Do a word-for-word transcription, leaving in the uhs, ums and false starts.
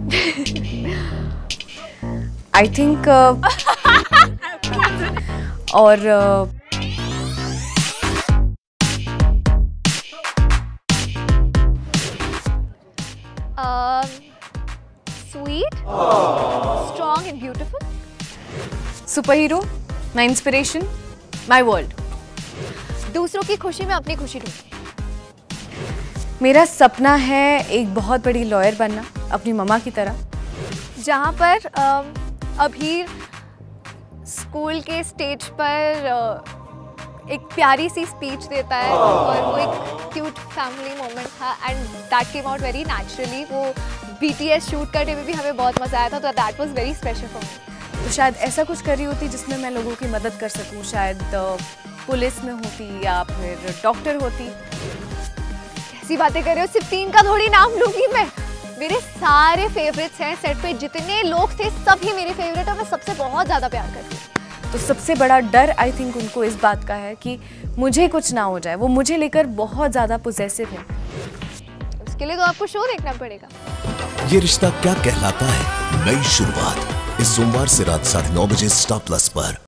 आई think और uh, sweet, strong and beautiful. Super hero, my inspiration, my world. दूसरों की खुशी में अपनी खुशी ढूंढती। मेरा सपना है एक बहुत बड़ी लॉयर बनना, अपनी मम्मा की तरह। जहाँ पर अभी स्कूल के स्टेज पर एक प्यारी सी स्पीच देता है और वो एक क्यूट फैमिली मोमेंट था and that came out very naturally. वो बीटीएस शूट करने में भी हमें बहुत मज़ा आया था, तो that was very special for me. तो शायद ऐसा कुछ कर रही होती जिसमें मैं लोगों की मदद कर सकूं, शायद पुलिस में होती या फिर डॉक्टर होती। कैसी बातें कर रहे हो, सिर्फ तीन का थोड़ी नाम लूँगी मैं। मेरे सारे फेवरेट्स हैं, सेट पे जितने लोग थे सब ही मेरे फेवरेट और मैं सबसे बहुत ज़्यादा प्यार करती हूँ। तो सबसे बड़ा डर आई थिंक उनको इस बात का है कि मुझे कुछ ना हो जाए। वो मुझे लेकर बहुत ज़्यादा पोजेसिव है। उसके लिए तो आपको शो देखना पड़ेगा। ये रिश्ता क्या कहलाता है, नई शुरुआत इस सोमवार से रात साढ़े नौ बजे स्टार प्लस पर।